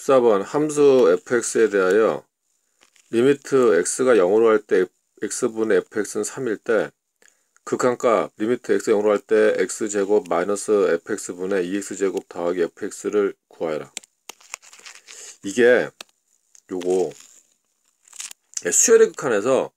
14번 함수 fx에 대하여 리미트 x가 0으로 할 때 x분의 fx는 3일 때 극한값 리미트 x 0으로 할 때 x제곱 마이너스 fx분의 2x제곱 더하기 fx를 구하여라. 이게 요거 수열의 극한에서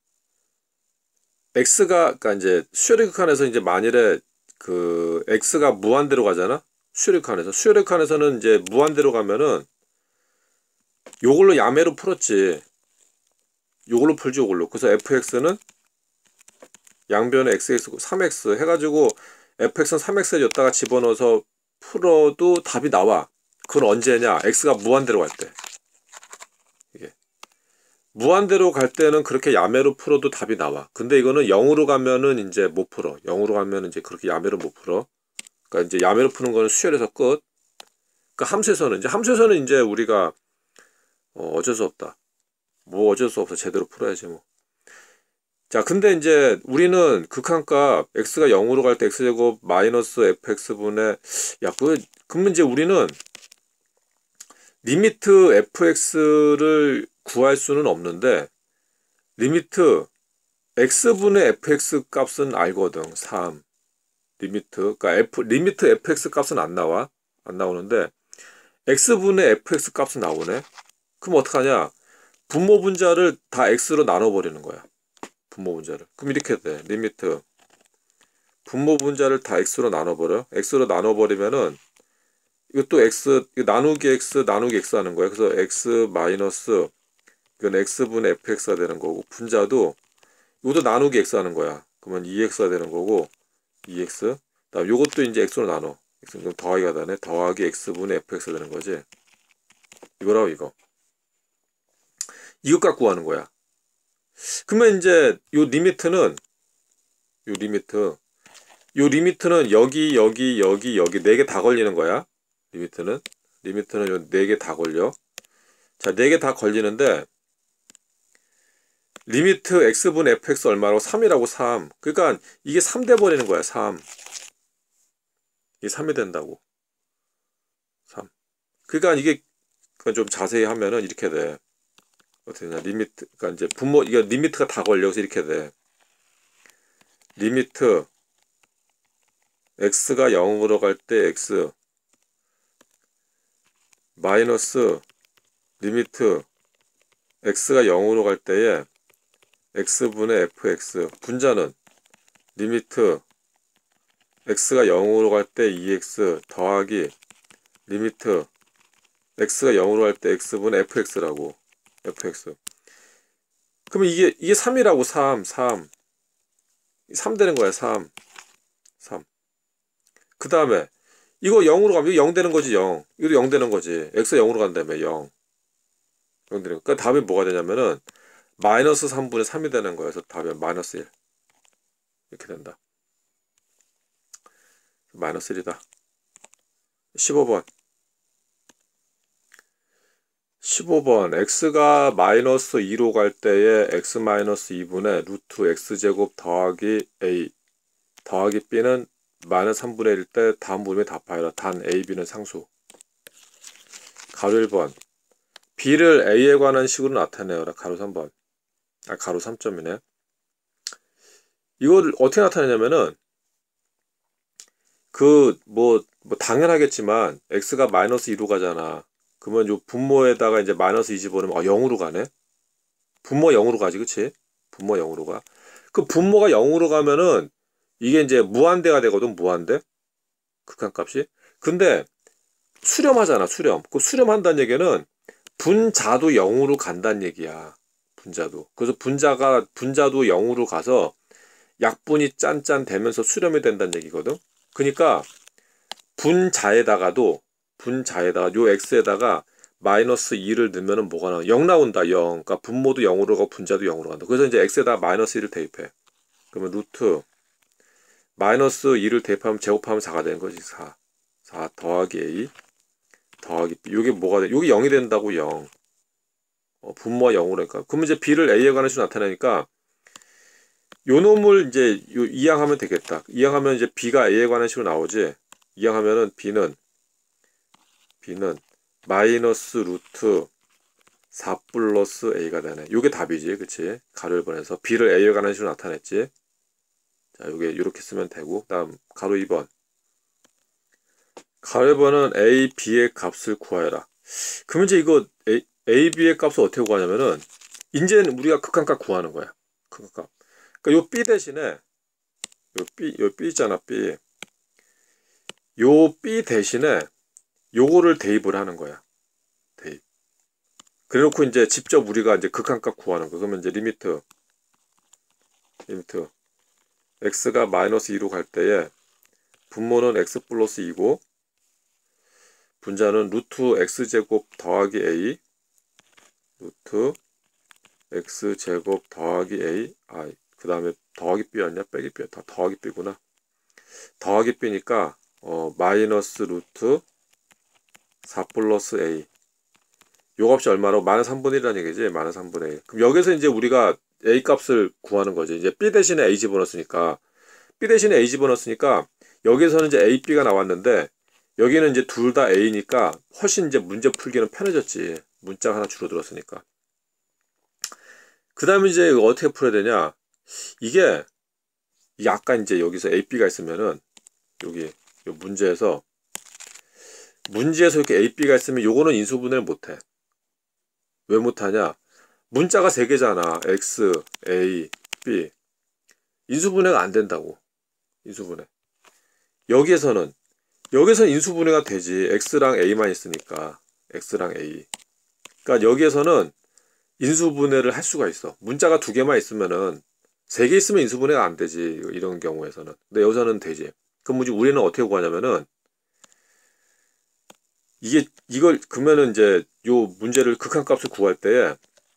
x가 그러니까 이제 수열의 극한에서 이제 만일에 그 x가 무한대로 가잖아. 수열의 극한에서는 이제 무한대로 가면은 요걸로 야매로 풀었지. 요걸로 풀지 요걸로. 그래서 fx는 양변에 xx 3x 해가지고 fx는 3x에 줬다가 집어넣어서 풀어도 답이 나와. 그건 언제냐? x가 무한대로 갈 때. 이게 무한대로 갈 때는 그렇게 야매로 풀어도 답이 나와. 근데 이거는 0으로 가면은 이제 못 풀어. 0으로 가면은 이제 그렇게 야매로 못 풀어. 그러니까 이제 야매로 푸는 거는 수열에서 끝. 그러니까 함수에서는 이제 우리가 어쩔 수 없다. 뭐 어쩔 수 없어. 제대로 풀어야지 뭐. 자, 근데 이제 우리는 극한값 x가 0으로 갈 때 x제곱 마이너스 fx분의 그러면 이제 우리는 리미트 fx를 구할 수는 없는데 리미트 x분의 fx 값은 알거든. 3 그러니까 리미트 fx 값은 안 나오는데 x분의 fx 값은 나오네. 그럼 어떡하냐? 분모 분자를 다 x로 나눠버리는 거야. 분모 분자를. 그럼 이렇게 돼. 리미트 분모 분자를 다 x로 나눠버려. x로 나눠버리면은 이것도 x 나누기 x 하는 거야. 그래서 x 마이너스 이건 x분의 fx가 되는 거고 분자도 이것도 나누기 x 하는 거야. 그러면 2x가 되는 거고 2x 다음 요것도 이제 x로 나눠. 그럼 더하기가 되네. 더하기 x분의 fx가 되는 거지. 이거라고 이거. 이것 갖고 하는 거야. 그러면 이제 요 리미트는 여기 네 개 다 걸리는 거야. 리미트는 요 네 개 다 걸려. 자, 네 개 다 걸리는데 리미트 x분의 fx 얼마라고? 3이라고 3. 그러니까 이게 3 돼 버리는 거야. 3. 이게 3이 된다고. 3. 그러니까 이게 좀 자세히 하면은 이렇게 돼. 어떻게 되냐? 리미트 그러니까 이제 이게 리미트가 다 걸려서 이렇게 돼. 리미트 x가 0으로 갈 때 x 마이너스 리미트 x가 0으로 갈 때에 x분의 fx 분자는 리미트 x가 0으로 갈 때 2x 더하기 리미트 x가 0으로 갈 때 x분의 fx라고. fx 그러면 이게 3이라고. 3 되는 거야. 3 그 다음에 이거 0으로 가면 이거 0 되는 거지. 0 이것도 0 되는 거지. x가 0으로 간다며. 0 되는 거. 그러니까 답이 뭐가 되냐면은 마이너스 3분의 3이 되는 거야. 그래서 답이 마이너스 1 이렇게 된다. 마이너스 1이다. 15번 x가 마이너스 2로 갈 때에 x 마이너스 2분의 루트 x제곱 더하기 a 더하기 b는 마이너스 3분의 1일 때 다음 문에 답하여라. 단 a, b는 상수. 가로 1번 b를 a에 관한 식으로 나타내어라. 가로 3번 가로 3점이네. 이걸 어떻게 나타내냐면은 뭐 당연하겠지만 x가 마이너스 2로 가잖아. 그러면 요 분모에다가 이제 마이너스 2 집어넣으면 0으로 가네. 분모 0으로 가지, 그치? 분모 0으로 가. 그 분모가 0으로 가면은 이게 이제 무한대가 되거든. 무한대 극한값이. 근데 수렴하잖아. 그 수렴한다는 얘기는 분자도 0으로 간다는 얘기야. 분자도. 그래서 분자도 0으로 가서 약분이 짠짠 되면서 수렴이 된다는 얘기거든. 그러니까 분자에다가 요 x에다가 마이너스 2를 넣으면 뭐가 나와? 0 나온다. 0. 그러니까 분모도 0으로 가고 분자도 0으로 간다. 그래서 이제 x에다가 마이너스 1을 대입해. 그러면 루트 마이너스 2를 대입하면 제곱하면 4가 되는 거지. 4 더하기 a 더하기 b. 요게 뭐가 돼? 요게 0이 된다고. 0. 분모가 0으로 하니까. 그러면 이제 b를 a에 관한 식으로 나타내니까 요 놈을 이제 이항하면 되겠다. 이항하면 이제 b가 a에 관한 식으로 나오지. 이항하면은 b는 마이너스 루트 4 플러스 a가 되네. 요게 답이지, 그치? 가로 1번에서 b를 a에 관한 식으로 나타냈지. 자, 요게 요렇게 쓰면 되고, 다음 가로 2번. 가로 1번은 a, b의 값을 구하여라. 그러면 이제 이거 a, b의 값을 어떻게 구하냐면은 이제는 우리가 극한값 구하는 거야. 극한값. 그러니까 요 b 대신에 요 b 있잖아, b. 요 b 대신에 요거를 대입을 하는 거야. 대입. 그래놓고 이제 직접 우리가 이제 극한값 구하는 거. 그러면 이제 리미트 x가 마이너스 2로 갈 때에 분모는 x 플러스 2고 분자는 루트 x제곱 더하기 a 루트 x제곱 더하기 a 그 다음에 더하기 b였냐 빼기 b였다. 더하기 b구나. 더하기 b니까 마이너스 루트 4 플러스 a 요 값이 얼마로? 마이너스 3분의 1이라는 얘기지. 마이너스 3분의 1. 그럼 여기서 이제 우리가 a 값을 구하는 거지. 이제 b 대신에 a 집어넣었으니까 여기서는 이제 a, b가 나왔는데 여기는 이제 둘 다 a니까 훨씬 이제 문제 풀기는 편해졌지. 문자가 하나 줄어들었으니까. 그 다음에 이제 이거 어떻게 풀어야 되냐? 이게 아까 이제 여기서 a, b가 있으면은 여기 요 문제에서 이렇게 a, b가 있으면 요거는 인수분해를 못해. 왜 못하냐? 문자가 3개잖아. x, a, b. 인수분해가 안 된다고. 인수분해. 여기서는 인수분해가 되지. x랑 a만 있으니까. x랑 a. 그러니까 여기에서는 인수분해를 할 수가 있어. 문자가 2개만 있으면은 3개 있으면 인수분해가 안 되지. 이런 경우에서는. 근데 여기서는 되지. 그럼 우리는 어떻게 구하냐면은 이걸 그러면은 이제 요 문제를 극한값을 구할 때에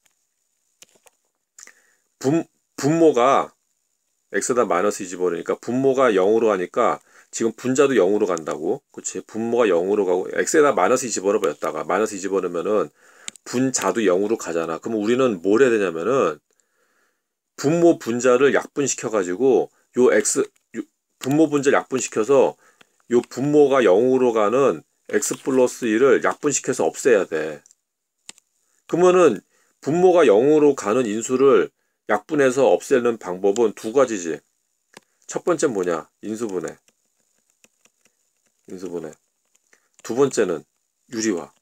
분모가 x에다 마이너스 2 집어넣으니까 분모가 0으로 가니까 지금 분자도 0으로 간다고. 그치? 분모가 0으로 가고 x에다 마이너스 2 집어넣어버렸다가 마이너스 2 집어넣으면은 분자도 0으로 가잖아. 그러면 우리는 뭘 해야 되냐면은 분모 분자를 약분시켜가지고 분모 분자를 약분시켜서 요 분모가 0으로 가는 x 플러스 1을 약분시켜서 없애야 돼. 그러면은 분모가 0으로 가는 인수를 약분해서 없애는 방법은 2가지지. 첫 번째 뭐냐? 인수분해. 두 번째는 유리화.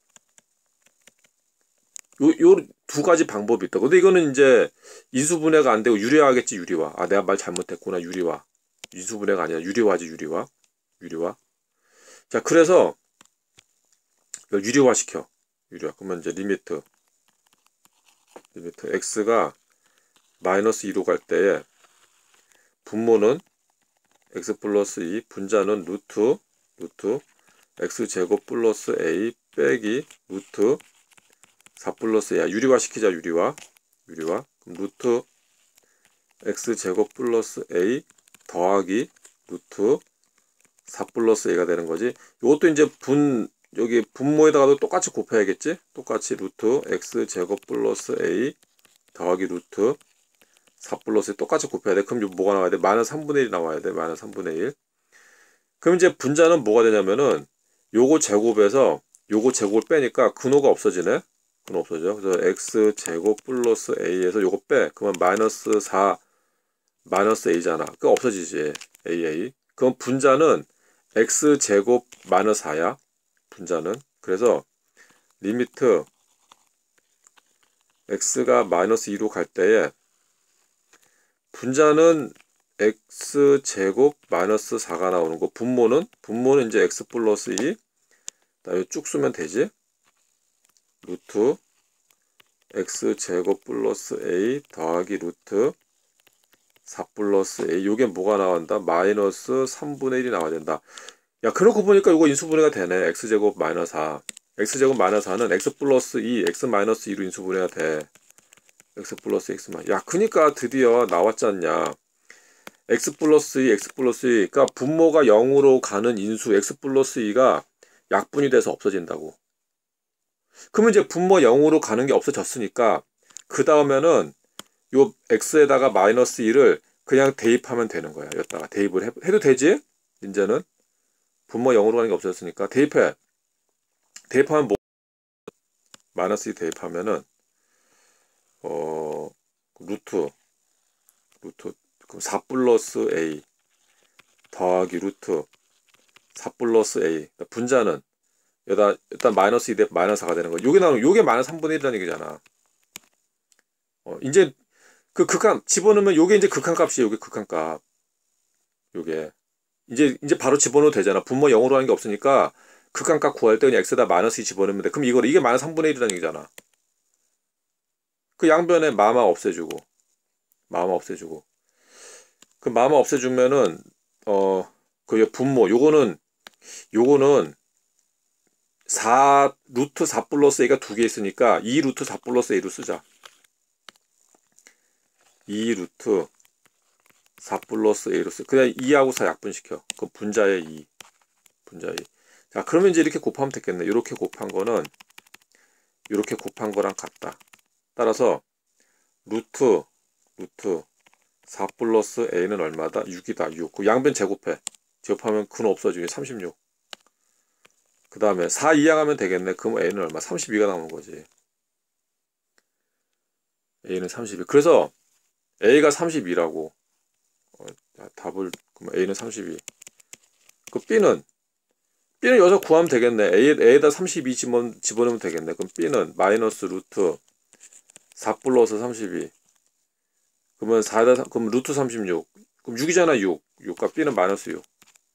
요 2가지 방법이 있다. 근데 이거는 이제 인수분해가 안 되고 유리화하겠지, 유리화. 내가 말 잘못했구나, 유리화. 인수분해가 아니라 유리화지, 유리화. 자, 그래서 유리화 시켜. 그러면 이제 리미트 x가 마이너스 2로 갈 때에 분모는 x 플러스 2, 분자는 루트 x제곱 플러스 a 빼기 루트 4 플러스 a. 유리화 시키자, 유리화. 그럼 루트 x제곱 플러스 a 더하기 루트 4 플러스 a가 되는 거지. 이것도 이제 여기 분모에다가도 똑같이 곱해야겠지? 똑같이 루트 x제곱 플러스 a 더하기 루트 4 플러스 똑같이 곱해야 돼. 그럼 뭐가 나와야 돼? 마이너스 3분의 1이 나와야 돼. 마이너스 3분의 1. 그럼 이제 분자는 뭐가 되냐면은 요거 제곱에서 요거 제곱을 빼니까 근호가 없어지네. 근호 없어져. 그래서 x제곱 플러스 a에서 요거 빼. 그러면 마이너스 4 마이너스 a잖아. 그거 없어지지. a. 그럼 분자는 x제곱 마이너스 4야. 분자는. 그래서 리미트 x가 마이너스 2로 갈 때에 분자는 x제곱 마이너스 4가 나오는 거. 분모는 이제 x 플러스 2. 이거 쭉 쓰면 되지. 루트 x제곱 플러스 a 더하기 루트 4 플러스 a. 요게 뭐가 나온다? 마이너스 3분의 1이 나와야 된다. 야, 그렇고 보니까 이거 인수분해가 되네. x제곱 마이너스 4. x제곱 마이너스 4는 x 플러스 2, x 마이너스 2로 인수분해가 돼. x 플러스 x 마이너스. 야, 그니까 드디어 나왔지 않냐. x 플러스 2, x 플러스 2. 그러니까 분모가 0으로 가는 인수 x 플러스 2가 약분이 돼서 없어진다고. 그러면 이제 분모 0으로 가는 게 없어졌으니까 그 다음에는 요 x에다가 마이너스 2를 그냥 대입하면 되는 거야. 여기다가 대입을 해도 되지? 이제는 분모 0으로 가는 게 없어졌으니까 대입하면 마이너스 2 대입하면은 루트 그럼 4 플러스 a 더하기 루트 4 플러스 a. 분자는 여기다 일단 마이너스 2 대 마이너스 4가 되는 거. 요게 나오면 요게 마이너스 3분의 1이라는 얘기잖아. 이제 그 극한 집어넣으면 요게 이제 극한값이에요. 요게 극한값. 요게 이제 바로 집어넣어도 되잖아. 분모 0으로 하는 게 없으니까 극한값 구할 때 그냥 x에다 마이너스 2 집어넣으면 돼. 그럼 이게 마이너스 3분의 1이라는 얘기잖아. 그 양변에 마마 없애주고 그 마마 없애주면은 그 분모 요거는 4 루트 4 플러스 a가 두 개 있으니까 2 루트 4 플러스 a로 쓰자. 2 루트 4 플러스 a로 쓰. 그냥 2하고 4 약분시켜. 그 분자의 2. 자, 그러면 이제 이렇게 곱하면 되겠네. 이렇게 곱한 거는 이렇게 곱한 거랑 같다. 따라서 루트 4 플러스 a는 얼마다? 6이다. 6. 그 양변 제곱하면 근 없어지게 36. 그 다음에 4 이항하면 되겠네. 그럼 a는 얼마? 32가 나오는 거지. a는 32. 그래서 a가 32라고. 답을 그럼 a는 32. 그 b는 여기서 구하면 되겠네. a에다 32 집어넣으면 되겠네. 그럼 b는 마이너스 루트 4 플러스 32. 그러면 4에다 그럼 루트 36. 그럼 6이잖아. 6과 b는 마이너스 6.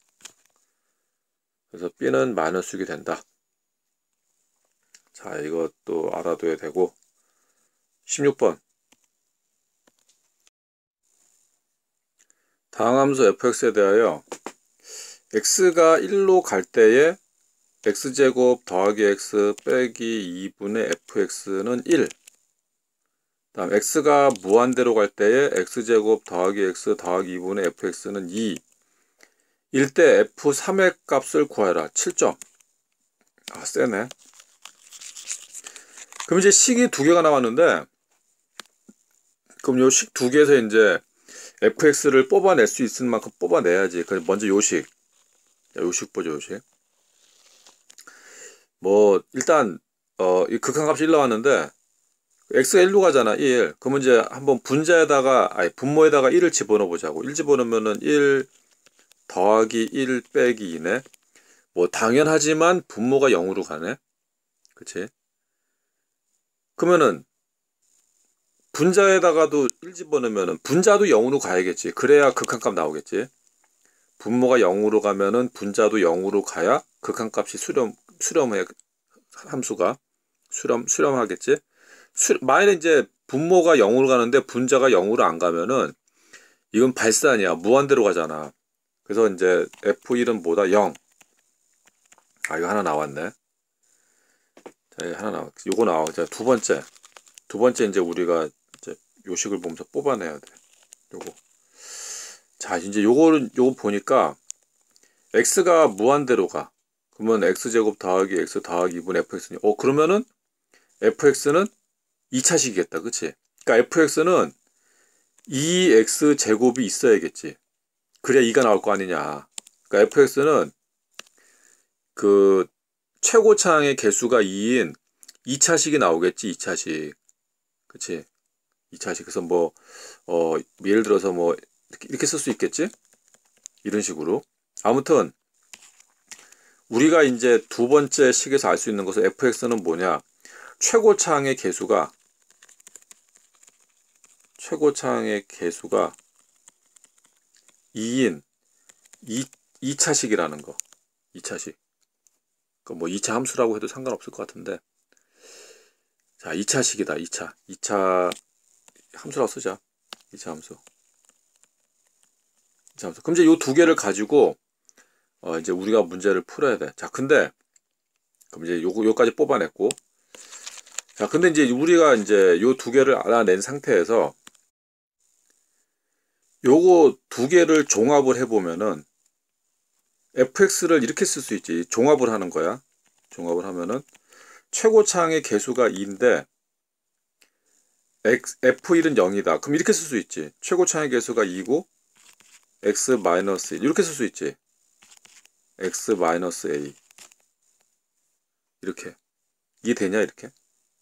그래서 b는 마이너스 6이 된다. 자, 이것도 알아둬야 되고. 16번. 다음 함수 fx에 대하여 x가 1로 갈 때에 x제곱 더하기 x 빼기 2분의 fx는 1. 다음 x가 무한대로 갈 때에 x제곱 더하기 x 더하기 2분의 fx는 2. 일 때 f3의 값을 구하라. 7점. 아, 세네. 그럼 이제 식이 두 개가 나왔는데, 그럼 요 식 두 개에서 이제 fx를 뽑아낼 수 있을 만큼 뽑아내야지. 그래서 먼저 요식. 요식 보죠, 요식. 뭐, 일단, 이 극한값이 1 나왔는데, x가 1로 가잖아, 1. 그러면 이제 한번 분모에다가 1을 집어넣어 보자고. 1 집어넣으면은 1 더하기 1 빼기 2네. 뭐, 당연하지만 분모가 0으로 가네. 그치? 그러면은, 분자에다가도 1 집어넣으면은, 분자도 0으로 가야겠지. 그래야 극한값 나오겠지. 분모가 0으로 가면은, 분자도 0으로 가야 극한값이 수렴해, 함수가. 수렴하겠지. 만약에 이제 분모가 0으로 가는데 분자가 0으로 안 가면은 이건 발산이야. 무한대로 가잖아. 그래서 이제 F1은 뭐다? 0. 아, 이거 하나 나왔네. 자, 이거 하나 나왔. 요거 나와. 자, 두 번째 이제 우리가 이제 요식을 보면서 뽑아내야 돼. 요거. 자, 이제 요거 보니까 x가 무한대로 가. 그러면 x제곱 더하기 x 더하기 2분 fx는 그러면은 fx는 2차식이겠다. 그치? 그러니까 fx는 2x 제곱이 있어야겠지. 그래야 2가 나올 거 아니냐. 그러니까 fx는 그 최고차항의 개수가 2인 2차식이 나오겠지. 2차식. 그치? 2차식. 그래서 뭐 예를 들어서 뭐 이렇게 쓸 수 있겠지? 이런 식으로. 아무튼 우리가 이제 두 번째 식에서 알 수 있는 것은 fx는 뭐냐? 최고차항의 개수가 2인 2차식이라는 거. 2차식. 뭐 2차 함수라고 해도 상관없을 것 같은데. 자, 2차식이다. 2차 함수라고 쓰자. 2차 함수. 그럼 이제 요 두 개를 가지고 이제 우리가 문제를 풀어야 돼. 자, 근데 그럼 이제 요까지 뽑아냈고. 자, 근데 이제 우리가 이제 요 두 개를 알아낸 상태에서 요거 두 개를 종합을 해보면은 fx를 이렇게 쓸 수 있지. 종합을 하는 거야. 종합을 하면은 최고차항의 개수가 2인데 f1은 0이다. 그럼 이렇게 쓸 수 있지. 최고차항의 개수가 2고 x-1 이렇게 쓸 수 있지. x-a 이렇게. 이게 되냐 이렇게?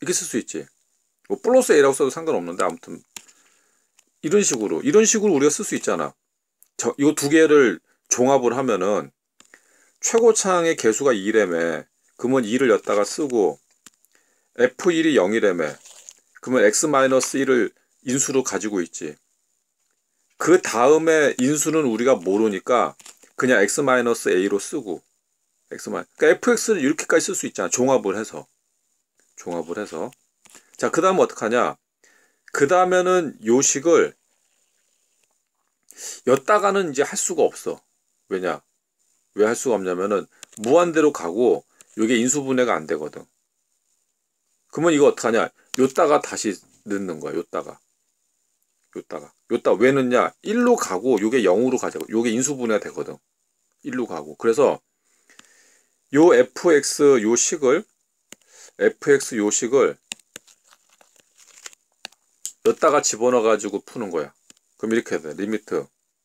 이렇게 쓸 수 있지. 뭐 플러스 a라고 써도 상관없는데 아무튼 이런 식으로 우리가 쓸 수 있잖아. 이 두 개를 종합을 하면은 최고차항의 개수가 2래매. 그러면 2를 여기다가 쓰고 F1이 0이래매. 그러면 X-1을 인수로 가지고 있지. 그 다음에 인수는 우리가 모르니까 그냥 X-A로 쓰고 그러니까 fx를 이렇게까지 쓸 수 있잖아. 종합을 해서. 자, 그 다음에 어떡하냐. 그 다음에는 요 식을 였다가는 이제 할 수가 없어. 왜냐? 왜 할 수가 없냐면은 무한대로 가고 요게 인수분해가 안 되거든. 그러면 이거 어떡하냐? 요따가 다시 넣는 거야. 요따가 왜 넣냐? 1로 가고 요게 0으로 가자고. 요게 인수분해가 되거든. 1로 가고. 그래서 요 fx 요 식을 여기다가 집어넣어 가지고 푸는 거야. 그럼 이렇게 돼. 리미트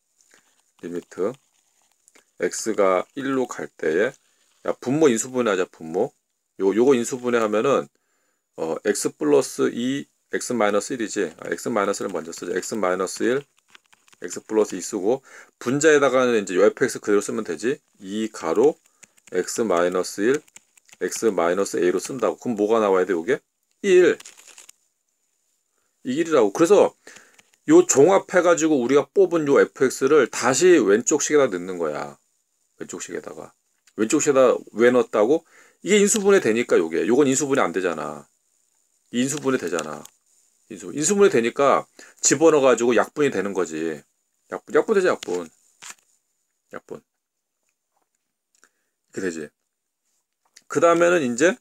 x가 1로 갈 때에 야 분모 인수분해 하자. 분모 요거 인수분해 하면은 x 플러스 2 x 마이너스 1이지. x 마이너스를 먼저 쓰자. x 마이너스 1 x 플러스 2 쓰고 분자에다가는 이제 요 fx 그대로 쓰면 되지. 2 가로 x 마이너스 1 x 마이너스 a로 쓴다고. 그럼 뭐가 나와야 돼? 요게 1 이 1이라고. 그래서 요 종합해가지고 우리가 뽑은 요 fx를 다시 왼쪽 식에다 넣는 거야. 왼쪽 식에다 왜 넣었다고? 이게 인수분해 되니까 요건 인수분해 안 되잖아. 인수분해 되잖아. 인수분해 되니까 집어넣어가지고 약분이 되는 거지. 약분 되지, 약분. 이렇게 되지. 그 다음에는 이제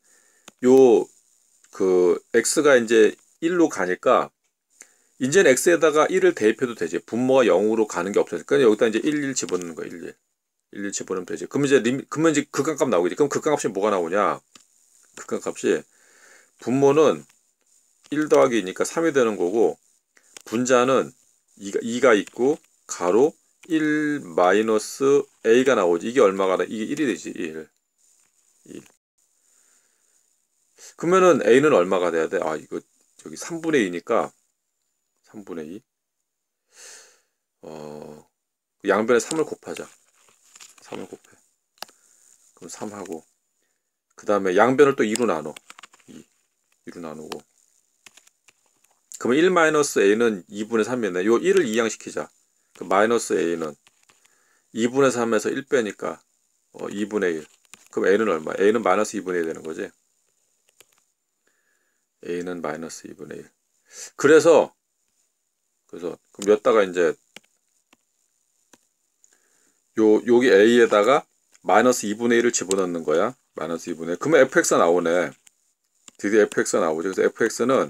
x가 이제 1로 가니까 이제는 x에다가 1을 대입해도 되지. 분모가 0으로 가는 게 없으니까 여기다 이제 1 집어넣는 거야. 1 집어넣으면 되지. 그러면 이제 극한값 나오겠지. 그럼 극한값이 뭐가 나오냐? 극한값이 분모는 1 더하기 2니까 3이 되는 거고 분자는 2가 있고 가로 1 마이너스 a가 나오지. 이게 얼마가 나? 이게 1이 되지. 1. 그러면은 a는 얼마가 돼야 돼? 아, 이거 저기 3분의 2니까 3분의 2. 양변에 3을 곱하자. 3을 곱해. 그럼 3하고 그 다음에 양변을 또 2로 나눠. 2로 나누고 그러면 1 마이너스 a는 2분의 3이네. 요 1을 이항시키자. 그 마이너스 a는 2분의 3에서 1 빼니까 2분의 1. 그럼 a는 얼마? a는 마이너스 2분의 1 되는 거지. a는 마이너스 2분의 1. 그래서 그럼 여기다가 이제 여기 a에다가 마이너스 2분의 1을 집어넣는 거야. 마이너스 2분의 1. 그러면 fx가 나오네. 드디어 fx가 나오죠. 그래서 fx는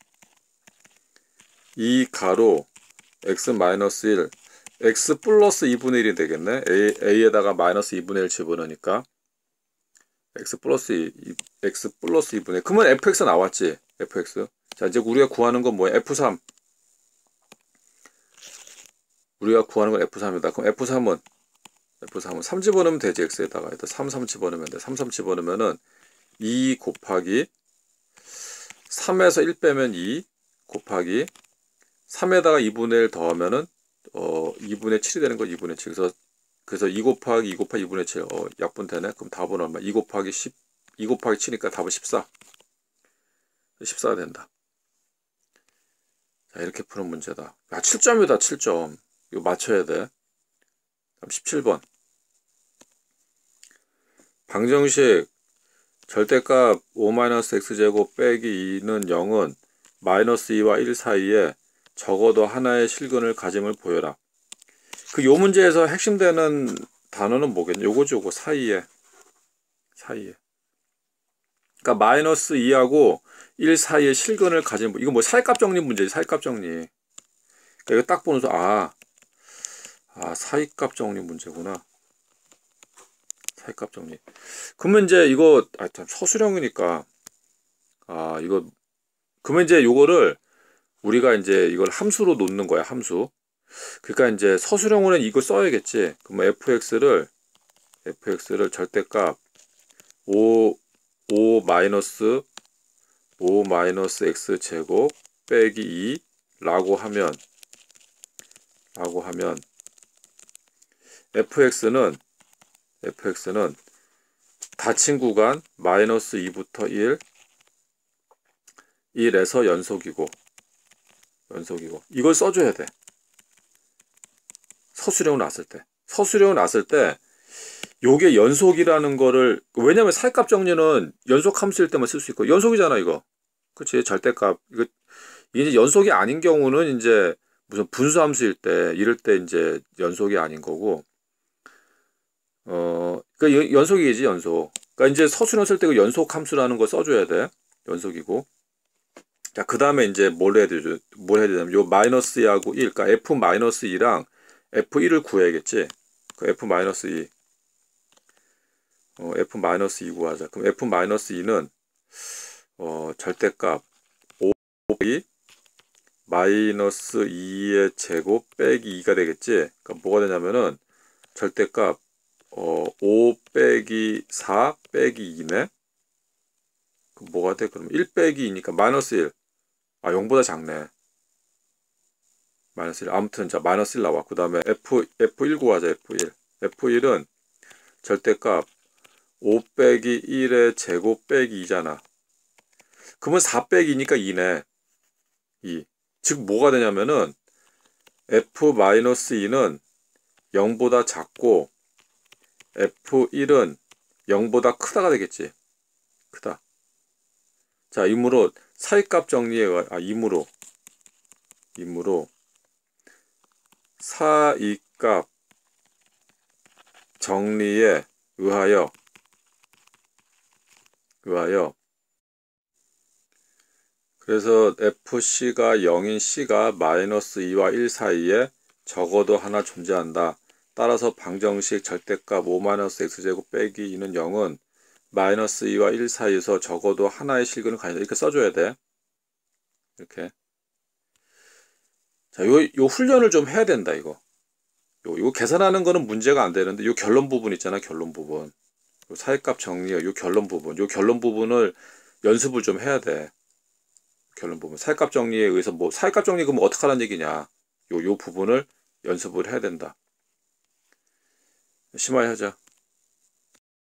2 가로 x 마이너스 1 x 플러스 2분의 1이 되겠네. a에다가 마이너스 2분의 1 집어넣으니까 x 플러스 2분의 1. 그러면 fx 나왔지. fx. 자, 이제 우리가 구하는 건 뭐야? f3. 우리가 구하는 건 f3이다. 그럼 f3은 3 집어넣으면 되지. x에다가 3 집어넣으면 돼. 3 집어넣으면은 2 곱하기 3에서 1 빼면 2 곱하기 3에다가 2분의 1 더하면은 2분의 7이 되는 거. 2분의 7. 그래서 2 곱하기 2분의 7 약분 되네. 그럼 답은 얼마? 2 곱하기 7이니까 답은 14. 14가 된다. 자, 이렇게 푸는 문제다. 야, 7점이다. 7점. 이거 맞춰야 돼. 그럼 17번. 방정식 절대값 5-x제곱 빼기 2는 0은 마이너스 2와 1 사이에 적어도 하나의 실근을 가짐을 보여라. 요 문제에서 핵심되는 단어는 뭐겠냐? 요거죠. 요거 사이에. 그러니까 마이너스 2하고 1 사이에 실근을 가짐. 이거 뭐 사이값 정리 문제지. 사이값 정리. 그러니까 이거 딱 보면서 사이값 정리 문제구나. 사이값 정리. 그러면 이제 이거 참 서술형이니까 이거 그러면 이제 요거를 우리가 이제 이걸 함수로 놓는 거야. 함수. 그러니까 이제 서술형으로는 이걸 써야겠지. 그러면 fx를 절대값 5 마이너스 5-x제곱 빼기 2라고 하면 fx는 닫힌 구간 -2부터 1에서 연속이고 이걸 써줘야 돼. 서술형 나왔을 때 요게 연속이라는 거를, 왜냐면 사이값 정리는 연속 함수일 때만 쓸 수 있고, 연속이잖아 이거. 그치? 절대값. 이게 이제 연속이 아닌 경우는 이제 무슨 분수 함수일 때, 이럴 때 이제 연속이 아닌 거고, 그러니까 연속이지, 연속. 그러니까 이제 서술형 쓸 때 그 연속 함수라는 거 써줘야 돼. 연속이고. 자, 그 다음에 이제 뭘 해야 되냐면, 요 -2하고 1, 그러니까 f-2랑 f1을 구해야겠지. 그 f-2. f-2 구하자. 그럼 f-2는, 절대값 5이 -2의 제곱 빼기 2가 되겠지. 그러니까 뭐가 되냐면은, 절대값, 5 빼기 4 빼기 2네. 그럼 뭐가 돼? 그럼 1 빼기 2니까 -1. 0보다 작네. -1. 아무튼, 자, -1 나와. 그 다음에 F1 구하자, F1. F1은 절대값 5 빼기 1의 제곱 빼기 2잖아. 그러면 4 빼기 2니까 2네. 2. 즉, 뭐가 되냐면은, F-2는 0보다 작고, F1은 0보다 크다가 되겠지. 크다. 자, 이므로 사이값 정리에, 이므로 사이값 정리에 의하여 그래서 FC가 0인 C가 -2와 1 사이에 적어도 하나 존재한다. 따라서 방정식 절대값 5-x제곱 빼기 2는 0은 -2와 1 사이에서 적어도 하나의 실근을 가진다. 이렇게 써줘야 돼. 이렇게. 자, 요 훈련을 좀 해야 된다, 이거. 요 계산하는 거는 문제가 안 되는데, 요 결론 부분 있잖아, 결론 부분. 요 사이값 정리, 요 결론 부분을 연습을 좀 해야 돼. 결론 부분. 사이값 정리에 의해서 사이값 정리 그러면 어떻게 하라는 얘기냐. 요 부분을 연습을 해야 된다. 심하게 하자.